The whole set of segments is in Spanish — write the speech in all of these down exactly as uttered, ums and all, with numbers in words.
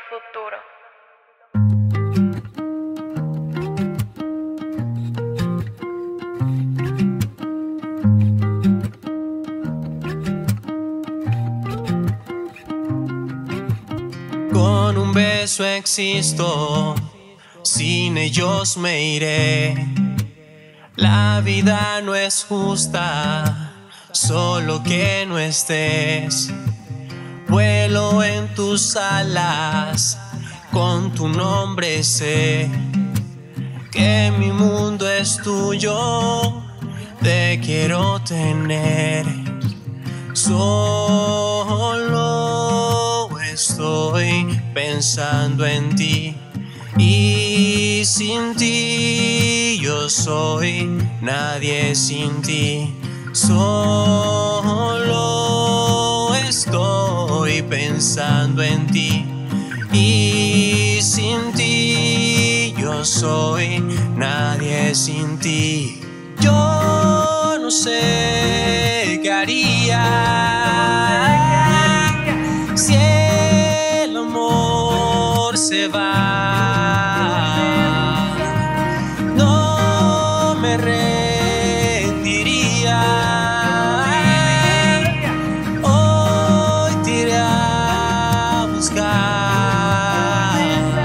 futuro. Con un beso existo, sin ellos me iré. La vida no es justa, solo que no estés. Vuelo en tus alas, con tu nombre sé que mi mundo es tuyo, te quiero tener. Solo estoy pensando en ti y sin ti yo soy nadie sin ti. Solo estoy pensando en ti y sin ti yo soy nadie sin ti. Yo no sé qué haría si el amor se va. No me rendiría. Hoy te iré a buscar.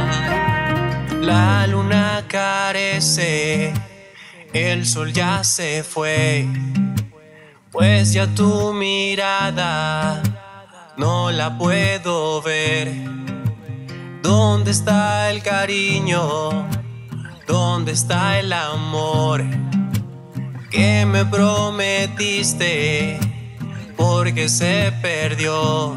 La luna carece, el sol ya se fue, pues ya tu mirada no la puedo ver. ¿Dónde está el cariño? ¿Dónde está el amor que me prometiste? Porque se perdió.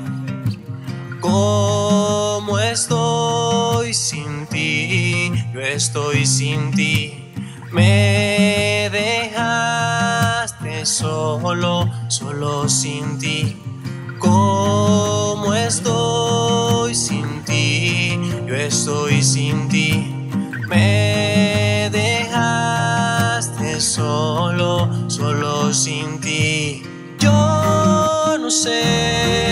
¿Cómo estoy sin ti? Yo estoy sin ti. Me dejaste solo, solo sin ti. ¿Cómo estoy sin ti? Yo estoy sin ti. Me dejaste solo, solo sin ti. Yo no sé